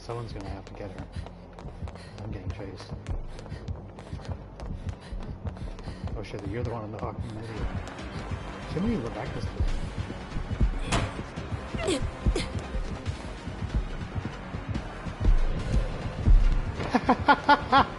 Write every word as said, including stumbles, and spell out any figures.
Someone's gonna have to get her. I'm getting chased. Oh shit, you're the one on the fucking video. Show me Rebecca's Ha ha ha ha!